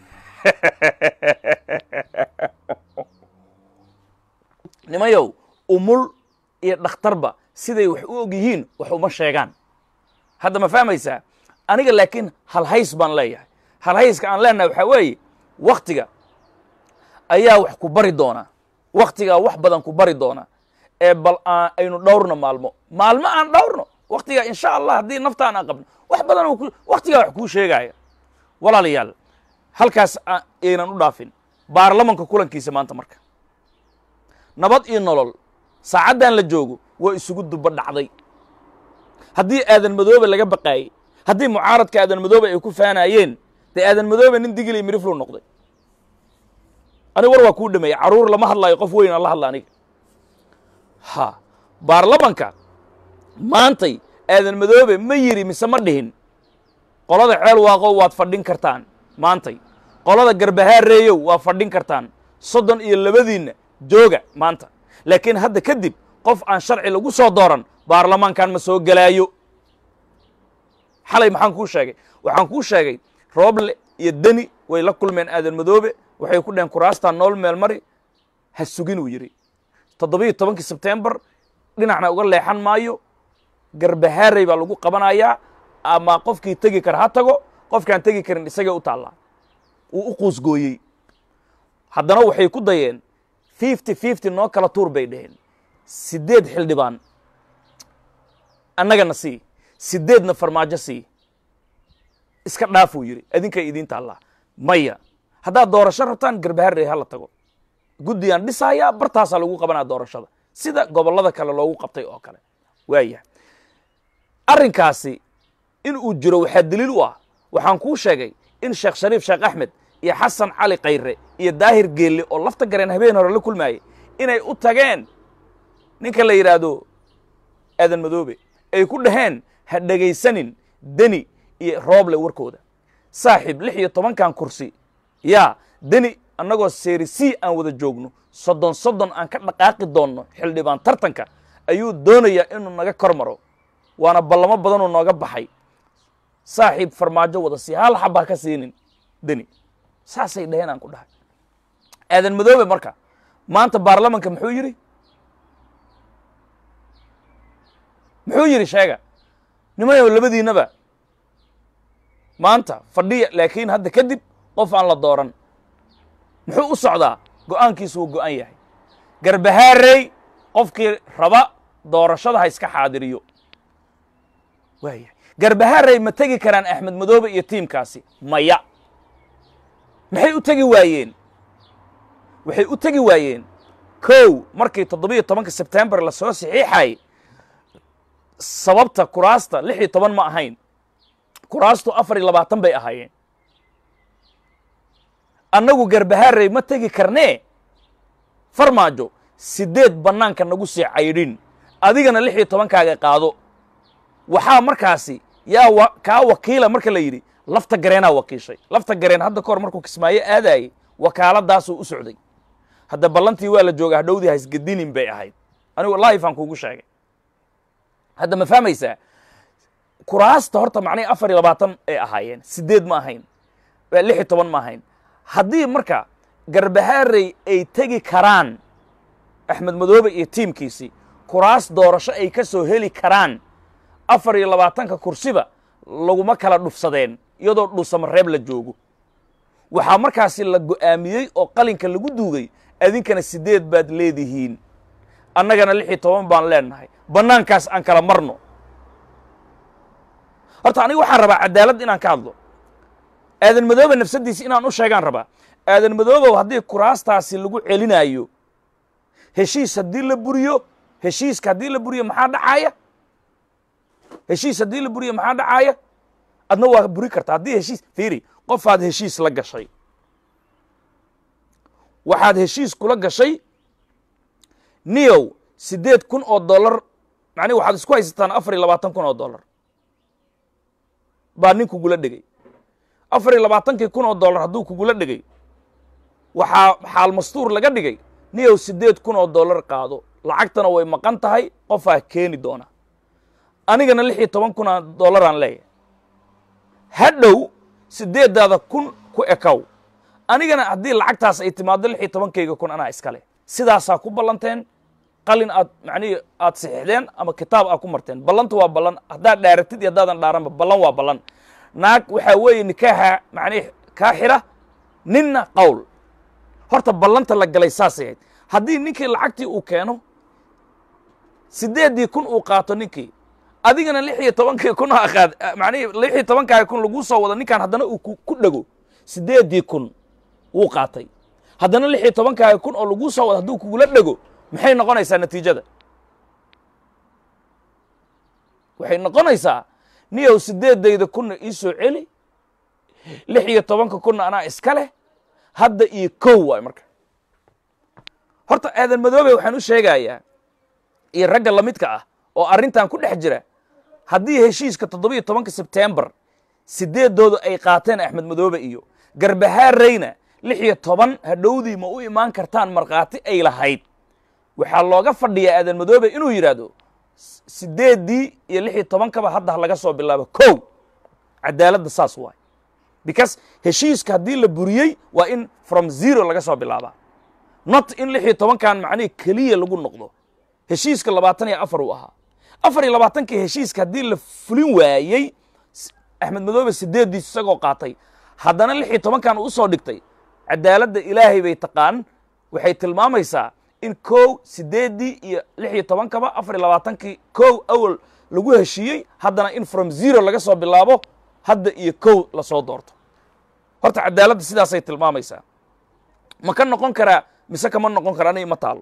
nimayow umul iyo dhakhtarba siday wax u og yihiin wax uma sheegaan hadda ma fahmaysaa aniga laakiin halhays baan leeyahay halhayska aan leenahay waxaa weeye wakhtiga ayaa wax ku bari doonaa wakhtigaa wax badan ku bari doona ee bal aynu dhowrno maalmo maalmo aan dhowrno wakhtigaa insha allah haddii naftaan aan qabno wax badan wakhtigaa wax kuu sheegaya walaalayaal halkaas aynan u dhaafin baarlamanka kulankiisa maanta marka nabad iyo nolol saacaddan la joogo waa isugu duba dhacday haddii aadan madoobe laga baqaayey haddii mucaaradka aadan madoobe ay ku faanaayeen dee aadan madoobe nin digil iyo miriflow noqday aniga war waa kuu dhameeyey carruur lama hadlaayo qof weyn aan la hadla aniga ha baarlamanka maantay aadan madoobe ma yidhi mise ma dhihin qolada ceel waaqow waad fadhin kartaan maantay qolada garbahaareeyow waa fadhin kartaan soddon iyo labadiinna jooga maanta laakiin hadda kadib qof aan sharci lagu soo dooran baarlamaankan ma soo gelaayo xalay maxaan kuu sheegay waxaan kuu sheegay rooble iyo deni way la kulmeen aadan madoobe waxay ku dhaheen kuraastaan nool meel mari ha sugin uu yidhi toddobiiyo tobankii sebtembar dhinacna uga leexan maayo garbahaarey baa lagu qabanayaa ama qofkii tegi kara ha tago qofkaan tegi karin isagay u taallaa uu u quusgooyey haddana waxay ku dayeen fifty fifty noo kala tuur bay dhaheen siddeed xildhibaan annagana sii siddeedna farmaajo sii iska dhaafuu yidhi idinkay idiin taallaa maya haddaad doorasho rabtaan garbaharey ha la tago guddiyaan dhisayaa bartaasaa lagu qabanaa doorashada sida gobollada kale loogu qabtay oo kale waayahay arrinkaasi in uu jiro waxaa daliil u ah waxaan kuu sheegay in sheekh shariif sheekh axmed iyo xasan cali khayre iyo daahir geelle oo lafta gareen habeen hore la kulmaayey inay u tageen ninka la yidhaahdo aadan madoobe ay ku dhaheen ha dhegaysanin deni iyo rooble warkooda saaxiib lix iyo tobankan kursi yaa deni annagoo seeri c aan wada joogno soddon soddon aan ka dhaqaaqi doonno xildhibaan tartanka ayuu doonayaa inuu naga kor maro waana ballamo badanoo nooga baxay saaxiib farmaajo wada sii hal xabaa ka siinin deni saasay dhaheen aan ku dhahay aadan madoobe marka maanta baarlamanka muxuu yidhi muxuu yidhi sheega nimayow labadiinaba maanta fadhiya laakiin hadda kadib qof aan la dooran muxuu u socdaa go'aankiisu wuu go'an yahay garbahaarey qofkii raba doorashada ha iska xaadiriyo waayahay garbahaarey ma tegi karaan axmed madoobe iyo tiimkaasi maya maxay u tegi waayeen waxay u tegi waayeen kow markii toddobiyo tobanka sebtembar la soo saxiixayay sababta kuraasta lix iyo toban ma ahayn kuraastu afar iyo labaatan bay ahaayeen annagu garbahaarey ma tegi karnee farmaajo siddeed bannaanka nagu sii caydhin adigana lix iyo tobankaaga qaado waxaa markaasi yaa wa kaa wakiila marka la yidhi lafta gareenaa wakiishay lafta gareen hadda ka hor markuu kismaayo aadaayey wakaaladaasuu u socday hadda ballantii waa la jooga hadhowdii haisgedinin bay ahayd anigu life aan kuugu sheegay hadda ma fahmaysaa kuraasta horta macnihii afar iyo labaatan ay ahaayeen siddeed ma ahayn lix iyo toban ma ahayn haddii marka garbahaarey ay tegi karaan axmed madoobe iyo tiimkiisii kuraas doorasho ay ka soo heli karaan afar iyo labaatanka kursiba laguma kala dhufsadeen iyadoo dhuusamareeb la joogo waxaa markaasi la go'aamiyey oo qalinka lagu duugay adinkana siddeed baad leedihiin annagana lix iyo toban baan leenahay bannaankaas aan kala marno horta aniga waxaan rabaa cadaalad inaan ka hadlo aadan madoobe nafsaddiisi inaan u sheegaan rabaa aadan madoobow haddii kuraastaasi lagu celinaayo heshiis haddii la buriyo heshiiska haddii la buriyo maxaa dhacaaya heshiis haddii la buriyo maxaa dhacaaya adna waa buri karta haddii heshiis fiiri qofaad heshiis la gashay waxaad heshiis kula gashay niyow siddeed kun oo dollar macnihi waxaad isku haysataan afar iyo labaatan kun oo dollar baa nin kugula dhegay afar iyo labaatankii kun oo dollar hadduu kugula dhegay waxaa xaal mastuur laga dhigay niyow siddeed kun oo dollar qaado lacagtana way maqan tahay qofaa keeni doona anigana lix iyo toban kun oo dollaraan leeyahay hadhow siddeeddaada kun ku ekaw anigana haddii lacagtaas ay timaaddo lix iyo tobankayga kun anaa iska leh sidaasaa ku ballanteen qalin aad macnihii aad sixixdeen ama kitaab aad ku marteen ballanta waa ballan haddaad dhaaratid iyo haddaadan dhaaranba ballan waa ballan naag waxaa weeye nikaaxa macnihi kaa xidha ninna qowl horta ballanta la galay saasay ahayd haddii ninkii lacagtii uu keeno siddeeddii kun uu qaato ninkii adigana lix iyo tobankii kun qaad macnihii lix iyo tobankaaga kun laguu soo wado ninkaan haddana uu ku dhego siddeeddii kun wuu qaatay haddana lix iyo tobankaaga kun oo laguu soo wado hadduu kugula dhego maxay noqonaysaa natiijada waxay noqonaysaa niyow siddeeddayda kunna ii soo celi lix iyo tobanka kunna anaa iska leh hadda iyo kow waay marka horta aadan madoobe waxaan u sheegayaa iyo ragga lamidka ah oo arrintan ku dhex jira haddii heshiiska toddobiyo tobanka sebtembar siddeeddooda ay qaateen axmed madoobe iyo garbahaareyna lix iyo toban hadhowdii ma u imaan kartaan markhaati ay lahayd waxaa looga fadhiyaa aadan madoobe inuu yidhaahdo siddeeddii iyo lix iyo tobankaba hadda laga soo bilaabo kow cadaaladda saas waay because heshiiska haddii la buriyey waa in from zero laga soo bilaabaa not in lix iyo tobankan macnihii keliya lagu noqdo heshiiska labaatan iyo afar uu ahaa afar iyo labaatankii heshiiska haddii la fulin waayey axmed madoobe sideeddiis isagoo qaatay haddana lix iyo tobankan u soo dhigtay cadaaladda ilaahay bay taqaan waxay tilmaamaysaa in kow sideeddii iyo lix iyo tobankaba afar iyo labaatankii kow awal lagu heshiiyey haddana in from zero laga soo bilaabo hadda iyo kow lasoo doorto horta cadaaladda sidaasay tilmaamaysaa ma ka noqon karaa mise kama noqon karaa ani ma taalo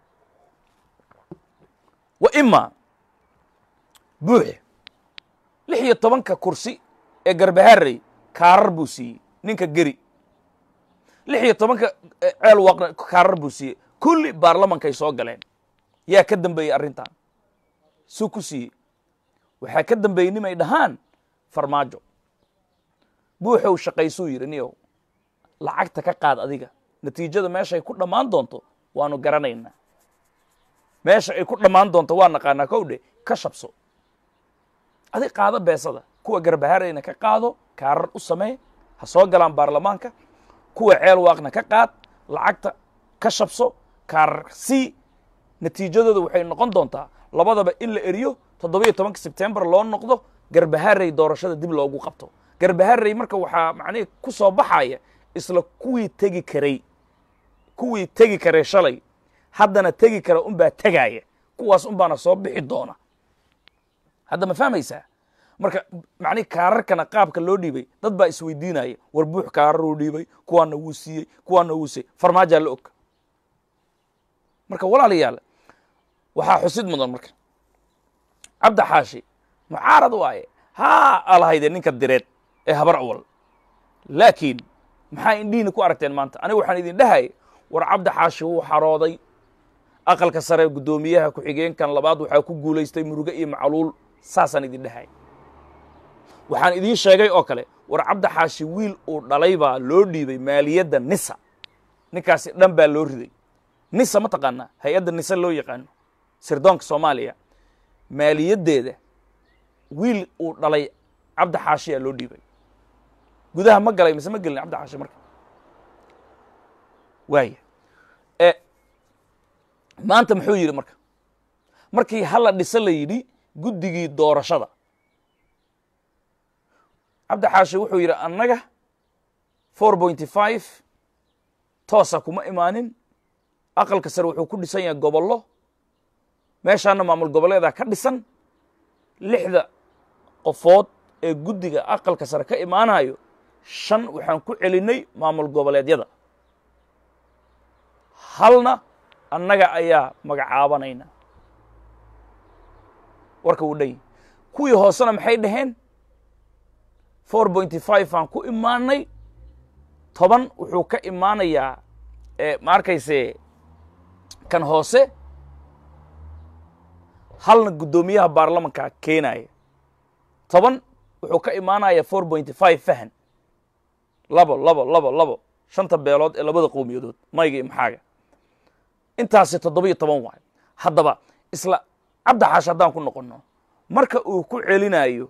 wa ima buuxe lix iyo tobanka kursi ee garbaharey kaarar buu siiyey ninka geri lix iyo tobanka ceel waaqna kaarar buu siiyey kulli baarlamankay soo galeen yaa ka dambeeyey arrintan suu ku siiyey waxaa ka dambeeyey nimay dhahaan farmaajo buuxow shaqaysuu yidhi niyow lacagta ka qaad adiga natiijada meeshaay ku dhammaan doonto waanu garanaynaa meesha ay ku dhammaan doonto waa naqaanaa kowdhe ka shabso adig qaado beesada kuwa garbaharayna ka qaado kaarar u samee ha soo galaan baarlamaanka kuwa ceel waaqna ka qaad lacagta ka shabso kaarar sii natiijadooda waxay noqon doontaa labadaba in la eriyo toddobiyo tobanka sebtembar loo noqdo garbaharey doorashada dib loogu qabto garbaharey marka waxaa macnihi ku soo baxaya isla kuwii tegi karay kuwii tegi karay shalay haddana tegi kara unbaa tegaaya kuwaas unbaana soo bixi doona hadda ma fahmaysaa marka macnihi kaararkana qaabka loo dhiibay dad baa isweydiinaya war buux kaararuu dhiibay kuwaana wuu siiyey kuwaana wuu siiyey farmaajaa la og marka walaalayaal waxaa xusid mudan marka cabdi xaashi mucaarad waaye haa alahayde ninka direed ee habar awal laakiin maxaa indhihiina ku aragteen maanta aniga waxaan idin dhahay war cabdi xaashi wuu xarooday aqalka sare guddoomiyaha ku-xigeenkan labaad waxaa ku guulaystay muruge iyo macluul saasaan idin dhahay waxaan idiin sheegay oo kale war cabdi xaashi wiil uu dhalay baa loo dhiibay maaliyadda nisa ninkaasi dhan baa loo riday nisa ma taqaanaa hay-adda nisa loo yaqaano sirdoonka soomaaliya maaliyaddeeda wiil uu dhalay cabdi xaashiyaa loo dhiibay gudaha ma galay mise ma gelin cabdi xaashi marka waaya e maanta muxuu yidhi marka markii hala dhisa la yidhi guddigii doorashada cabdi xaashi wuxuu yidhi annaga four pointy five toosa kuma imaanin aqalka sare wuxuu ku dhisan yahay gobollo meeshaana maamul goboleedaa ka dhisan lixda qofood ee guddiga aqalka sare ka imaanayo shan waxaan ku celinay maamul goboleedyada halna annaga ayaa magacaabanayna warka wuu dhan kuwii hoosena maxay dhaheen four pointy five aan ku imaanay toban wuxuu ka imaanayaa ma arkayse kan hoose halna guddoomiyaha baarlamanka keenaya toban wuxuu ka imaanaya four pointy five fahan labo labo labo labo shanta beelood ee labada qowmiyadood mayga iyo maxaaga intaasi toddobiyo toban waayo haddaba isla cabdi xaashi haddaan ku noqonno marka uu ku celinayo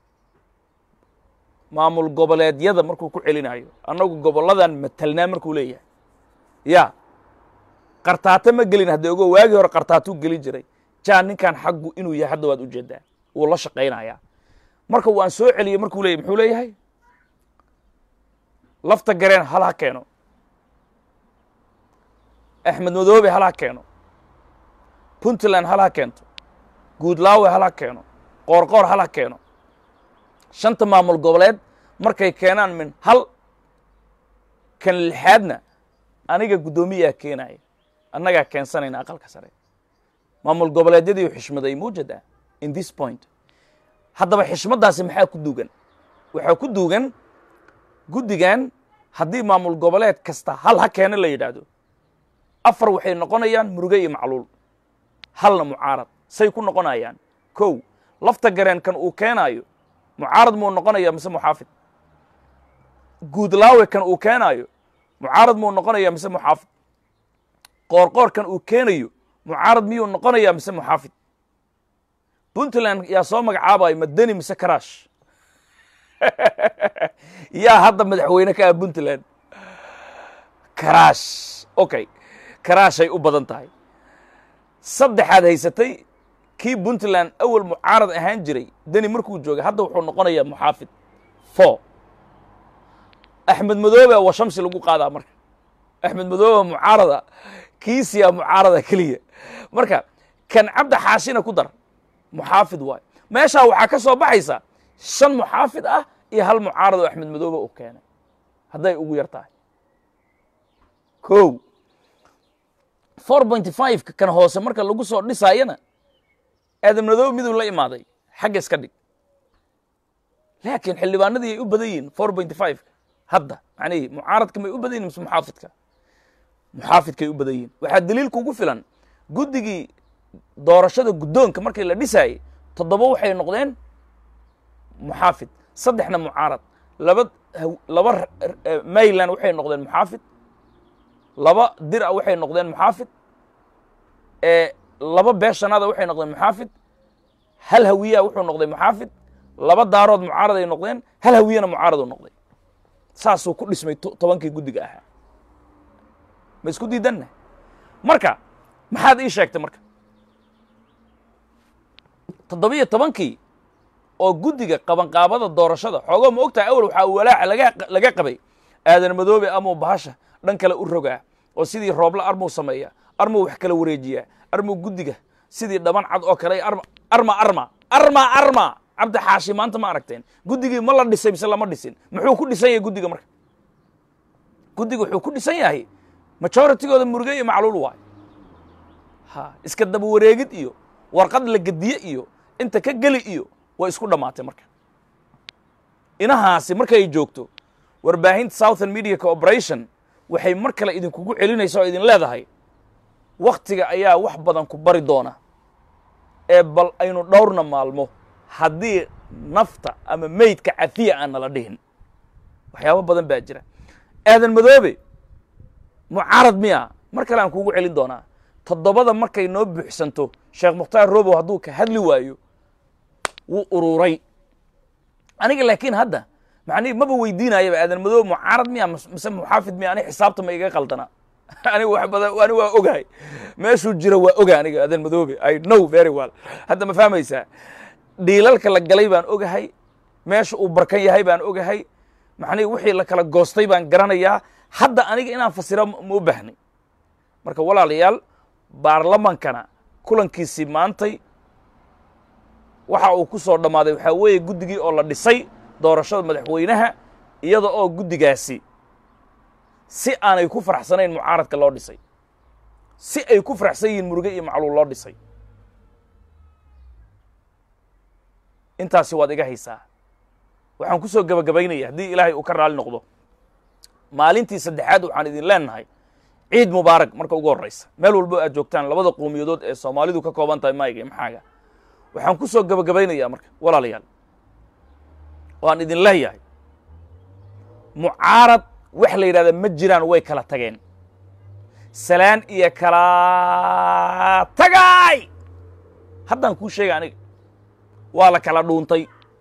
maamul goboleedyada markuu ku celinayo annagu gobolladan matalnaa markuu leeyahay ya qartaato ma gelin haddee ogo waagii hore qartaatuu gelin jiray jaan ninkan xaggu inuu yahay hadda waad ujeedaa wuu la shaqaynayaa marka waan soo celiyey markuu leeyahy muxuu leeyahay lafta gareen hal ha keeno axmed madoobe hal ha keeno puntland hal ha keento guudlaawe hal ha keeno qoorqoor hal ha keeno shanta maamul goboleed markay keenaan min hal kan lixaadna aniga guddoomiyaa keenaya annagaa keensanayna aqalka sare maamul goboleedyadii xishmaday muujada in this point haddaba xishmaddaasi maxaa ku duugan waxaa ku duugan guddigan haddii maamul goboleed kasta hal ha keena la yidhaahdo afar waxay noqonayaan muruge iyo macluul halna mucaarad say ku noqonayaan kow lafta gareen kan uu keenaayo mucaarad muu noqonaya mise muxaafid guudlaawe kan uu keenaayo mucaarad muu noqonaya mise muxaafid qoorqoor kan uu keenayo mucaarad miyuu noqonaya mise muxaafid puntland yaa soo magacaabayo madani mise karaash yaa hadda madaxweyne ka ah puntland karaash okay karaashay u badan tahay saddexaad haysatay kii puntland awal mucaarad ahaan jiray deni markuu joogay hadda wuxuu noqonayaa muxaafid four axmed madoobe waa shamsi lagu qaadaa marka axmed madoobe mucaarada kiisiya mucaarada keliya marka kan cabdi xaashina ku dar muxaafid waay meeshaa waxaa ka soo baxaysa shan muxaafid ah iyo hal mucaarad oo axmed madoobe uu keenay hadday ugu yar tahay kow four point five kan hoose marka lagu soo dhisaayana aadan madoobe miduu la imaaday xagga iska dhig laakiin xildhibaanadii ay u badan yihiin four point five hadda macnihii mucaaradka may u badan yihin mise muxaafidka muxaafidkay u badan yihin waxaa daliilku ugu filan guddigii doorashada guddoonka markii la dhisaayey toddoba waxay noqdeen muxaafid saddexna mucaarad laba laba mayland waxay noqdeen muxaafid laba dira waxay noqdeen muxaafid laba beeshanaada waxay noqdeen muxaafid hal hawiyaa wuxuu noqday muxaafid laba daarood mucaarad ay noqdeen hal hawiyana mucaarad u noqday saasuu ku dhismay tobankii guddiga ahaa ma isku diidanna marka maxaad ii sheegtay marka toddobiyo tobankii oo guddiga qabanqaabada doorashada xoogoo ma ogtahay awal waxaa walaaca laga laga qabay aadan madoobe amuu bahasha dhan kale u rogaa oo sidii roobla armuu sameeya armuu wax kala wareejiyaa armuu guddiga sidii dhaban cad oo kale arma arma arma arma arma cabdi xaashi maanta ma aragteen guddigii ma la dhisay mise lama dhisin muxuu ku dhisan yahay guddiga marka guddiga wuxuu ku dhisan yahay majoritygooda muruge iyo macluul waayo ha iska daba wareegid iyo warqad la gediye iyo inta ka geli iyo way isku dhammaatay marka inahaasi markay joogto warbaahinta southern media cooperation waxay mar kale idinkugu celinaysa oo idin leedahay wakhtiga ayaa wax badan ku bari doona ee bal aynu dhowrna maalmo haddii nafta ama meydka cafiya aan nala dhihin waxyaabo badan baa jira aadan madoobe mucaarad miya mar kale aan kuugu celin doonaa toddobada markay noo buuxsanto sheekh mukhtaar robow hadduu ka hadli waayo wuu ururay aniga laakiin hadda macnihi maba weydiinayaba aadan madoobe mucaarad miya mise muxaafid miya ani xisaabta ma iga qaldanaa aniga wax badan ani waa ogahay meeshuu jiro waa oga aniga aadan madoobe I know very well hadda ma fahmaysaa dhiilalka la galay baan ogahay meesha uu barkan yahay baan ogahay macnihi wixii la kala goostay baan garanayaa hadda aniga inaan fasiro ma u baahnay marka walaalayaal baarlamankana kulankiisii maantay waxa uu ku soo dhammaaday waxaa weeye guddigii oo la dhisay doorashada madaxweynaha iyada oo guddigaasi si aanay ku faraxsanayn mucaaradka loo dhisay si ay ku faraxsan yihiin muruge iyo macluul loo dhisay intaasi waad iga haysaa waxaan ku soo gabagabaynaya haddii ilaahay uu ka raali noqdo maalintii saddexaad waxaan idin leenahay ciid mubaarak marka ugu horraysa meel walbo aad joogtaan labada qowmiyadood ee soomaalidu ka kooban tahay mayga iyo maxaaga waxaan ku soo gabagabaynayaa marka walaalayaal waan idin leeyahay mucaarad wax la yidhahda ma jiraan way kala tageen salaan iyo kala tagay haddaan kuu sheega aniga waa la kala dhuuntay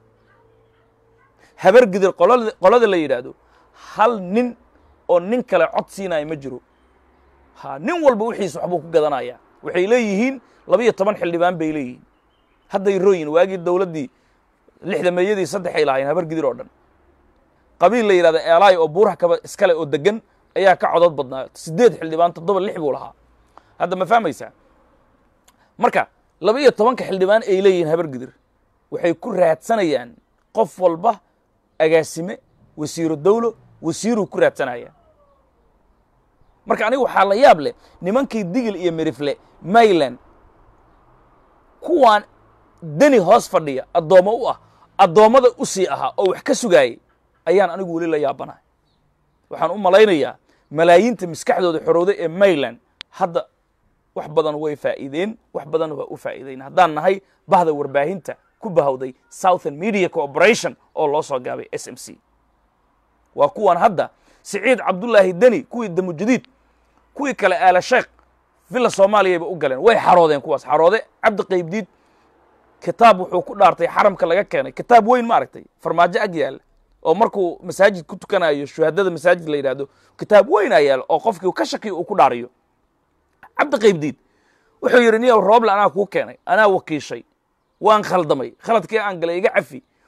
habar gidir qolada qolada la yidhaahdo hal nin oo nin kale cod siinaya ma jiro ha nin walba wixiisa waxbuu ku gadanayaa waxay leeyihiin labiyo toban xildhibaan bay leeyihiin hadday rooyin waagii dawladdii lixda meeyadii saddexay lahayn habar gidir oo dhan qabiil la yidhahda eelaay oo buuraha kaba iskale oo degan ayaa ka codod badnaa siddeed xildhibaan toddoba lix buu lahaa hadda ma fahmaysaa marka laba-iyo tobanka xildhibaan ay leeyihiin habar gidir waxay ku raadsanayaan qof walba agaasime wasiiro dawlo wasiiruu ku raadsanaya marka aniga waxaa la yaab leh nimankii digil iyo mirifle mayland kuwaan deni hoos fadhiya addoommo u ah addoommada u sii ahaa oo wax ka sugaayay ayaan anigu weli la yaabanahay waxaan u malaynayaa malaayiinta maskaxdooda xorowday ee mayland hadda wax badan way faa'iideen wax badan waa u faa'iideyn haddaan nahay bahda warbaahinta ku bahawday southern media cooperation oo loo soo gaabay s m c waa kuwan hadda siciid cabdullaahi deni kuwii damujadiid kuwii kale aala sheekh villa soomaaliyayba u galeen way xaroodeen kuwaas xaroode cabdi qaybdiid kitaab wuxuu ku dhaartay xaramka laga keenay kitaab weyn ma aragtay farmaajo ag yaalla oo markuu masaajid ku tukanayo shuhadada masaajid la yidhaahdo kitaab weyn aa yaalla oo qofkii ka shakiyo uu ku dhaariyo cabdi qaybdiid wuxuu yidhi niyow rooble anaa kuu keenay anaa wakiishay waan khaldamay khaladkii aan galay iga cafi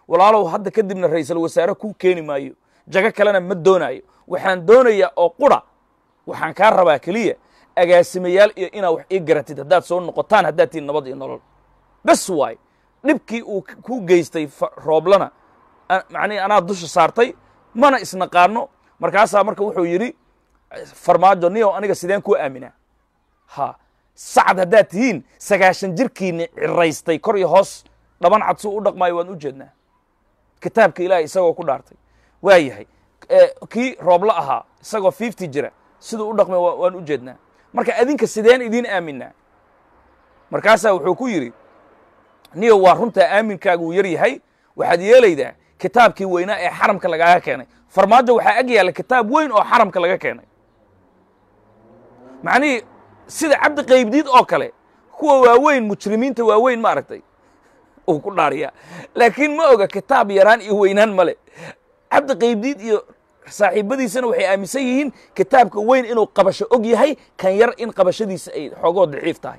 walaalow hadda kadibna ra'iisul wasaare ku keeni maayo jaga kalena ma doonayo waxaan doonayaa oo qura waxaan kaa rabaa keliya agaasimayaal iyo inaa wax ii garatid haddaad soo noqotaan haddaad tiin nabad iyo nolol bas waay dhibkii uu ku geystay rooblana macnihi anaa dusha saartay mana isnaqaano markaasaa marka wuxuu yidhi farmaajo niyow aniga sideen kuu aaminaa ha sacad haddaad tihiin sagaashan jirkiinni ciraystay kor iyo hoos dhaban cad suu u dhaqmaayo waan u jeednaa kitaabka ilaahay isagoo ku dhaartay waa yahay kii rooblo ahaa isagoo fifty jira siduu u dhaqmay waan u jeednaa marka adinka sideen idiin aaminaa markaasaa wuxuu ku yidhi niyow waa runtaa aaminkaaga uu yar yahay waxaad yeelaydaa kitaabkii weynaa ee xaramka lagaaga keenay farmaajo waxaa ag yaalla kitaab weyn oo xaramka laga keenay macnihii sida cabdi qaybdiid oo kale kuwa waaweyn mujrimiinta waaweyn ma aragtay uu ku dhaariyaa laakiin ma oga kitaab yaraan iyo weynaan male cabdi qaybdiid iyo saaxiibadiisana waxay aaminsan yihiin kitaabka weyn inuu qabasho og yahay kan yar in qabashadiisa ay xoogoo daciif tahay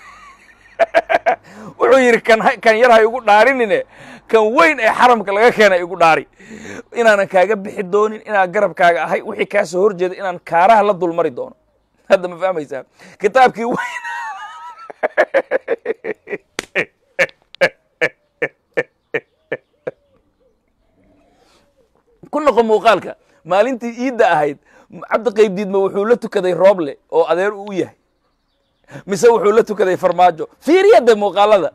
wuxuu yidhi kan kan yar ha igu dhaarinine kan weyn ee xaramka laga keenay igu dhaari inaanan kaaga bixi doonin inaan garabkaaga ahay wixii kaa soo hor jeeda inaan kaaraha la dulmari doono hadda ma fahmaysaa kitaabkii weyn ku noqo muuqaalka maalintii iidda ahayd cabdi qaybdiidma wuxuu la tukaday rooble oo adeer uu yahay mise wuxuu la tukaday farmaajo fiiriya de muuqaalada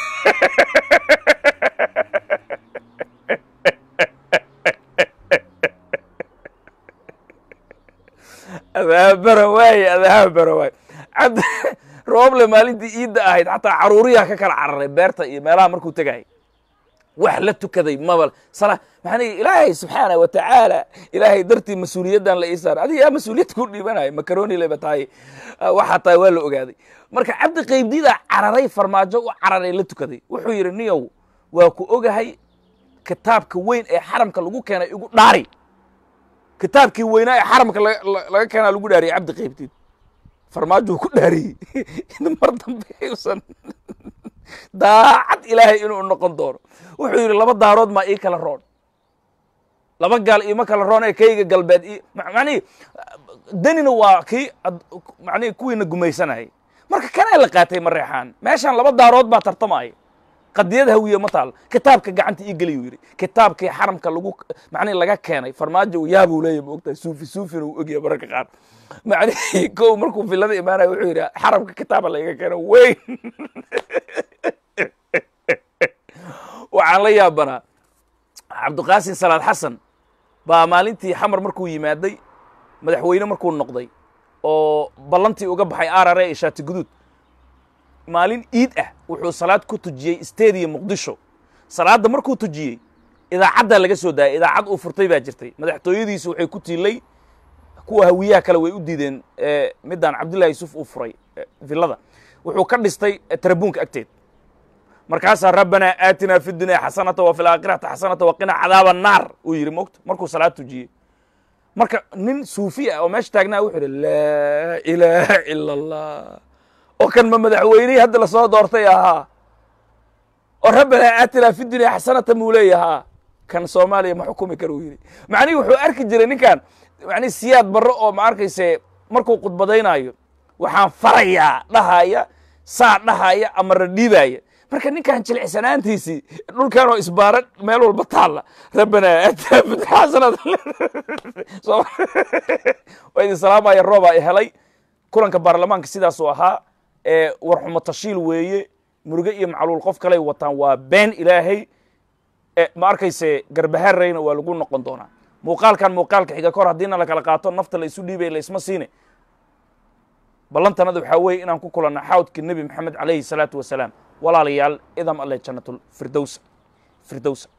adaabara waaye adaabara waaye cabdi rooble maalintii iidda ahayd xataa caruuriyaa ka kala cararay beerta iyo meelaha markuu tegayay wax la tukaday mabal sala maxaan ilaahay subxaana wa tacaala ilaahay dartii mas-uuliyaddan la ii saaray adiga yaa mas-uuliyad ku dhiibanayo makaroni leba tahay waxaa tahay waa la ogaaday marka cabdi qaybdiida cararay farmaajo u cararay la tukaday wuxuu yidhi niyow waa ku ogahay kitaabka weyn ee xaramka lagu keenay igu dhaari kitaabkii weynaa ee xaramka laga keenaa lagu dhaariyay cabdi qaybdiid farmaajo ku dhaariyey mar dambe usan daacad ilaahay inuu noqon doono wuxuu yidhi laba daarood maa ii kala roon laba gaal iima kala roon ee kayga galbeed i macnihi danina waa kii macnihi kuwiina gumaysanayay marka kanaa la qaatay mareexaan meeshaan laba daarood baa tartamaya qadiyad hawiye ma taal kitaabka gacanta ii geliyuu yidhi kitaabkii xaramka lagu macnihi laga keenay farmaajo yaabuu leeyahy ma ogtahay suufi suufina uu ogyahay mararka qaar macnihi kow markuu villada imaanaya wuxuu yidhi xaramka kitaaba lagaga keeno weyn waxaan la yaabanaa cabdiqaasin salaad xasan baa maalintii xamar markuu yimaaday madaxweyne markuu noqday oo ballantii uga baxay arare iyo shaati guduud maalin iid ah wuxuu salaad ku tujiyey stadium muqdisho salaadda markuu tujiyey idaacaddaa laga soo daayay idaacad uu furtay baa jirtay madaxtooyadiisu waxay ku tiilay kuwa hawiyaha kale way u diideen middaan cabdullahi yuusuf uu furay villada wuxuu ka dhistay tarabuunka agteed markaasaa rabbanaa aatinaa fi dunya xasanata wa fi laakhirati xasanata waqina cadaaba annaar uu yidhi mogta markuu salaad tujiyey marka nin suufi ah oo meesha taagnaa wuxuu yidhi laa ilaaha ila allah oo kan ma madaxweynihii hadda lasoo doortay ahaa oo rabbanaa aatinaa fi dunya xasanata muu leeyahaa kan soomaaliya ma xukumi kara uu yidhi macnihi wuxuu arki jiray ninkan macnihi siyaad barre oo ma arkayse markuu khudbadaynaayo waxaan farayaa dhahaya saa dhahaya ama radhiibaaya marka ninkan jilicsanaantiisii dhulkan oo isbaara meel walba taalla rabbanaa aatinaa fi dunya xasanata waa idin salaamaya roobaa i helay kulanka baarlamaanka sidaasuu ahaa ee warxumo tashiil weeye muruge iyo macluul qof kaley wataan waa been ilaahay ma arkayse garbaharayna waa lagu noqon doonaa muuqaalkan muuqaalka xiga kahor haddiina la kala qaato nafta la isu dhiibay laysma siine ballantanada waxaa weeye inaan ku kulanna xawdkii nebi maxamed calayhi salaatu wasalaam walaalayaal idam alle jannatul firdowsa firdowsa